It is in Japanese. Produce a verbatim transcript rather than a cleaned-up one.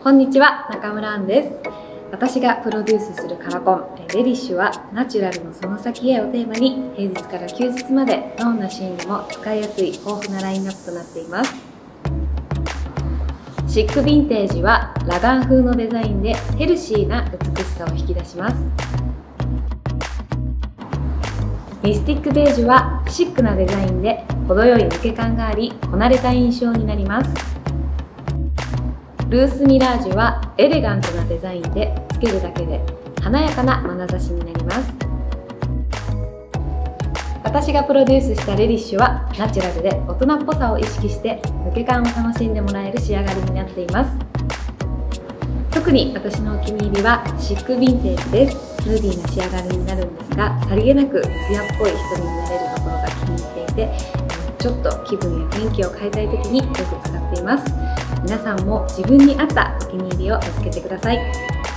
こんにちは、中村アンです。私がプロデュースするカラコンレリッシュはナチュラルのその先へをテーマに平日から休日までどんなシーンでも使いやすい豊富なラインナップとなっています。シックヴィンテージはラガン風のデザインでヘルシーな美しさを引き出します。ミスティックベージュはシックなデザインで程よい抜け感がありこなれた印象になります。ルースミラージュはエレガントなデザインでつけるだけで華やかな眼差しになります。私がプロデュースしたレリッシュはナチュラルで大人っぽさを意識して抜け感を楽しんでもらえる仕上がりになっています。特に私のお気に入りはシックヴィンテージです。ヌーディーな仕上がりになるんですが、さりげなく艶っぽい人になれるところが気に入っていて、ちょっと気分や雰囲気を変えたい時によく使っています。皆さんも自分に合ったお気に入りを見つけてください。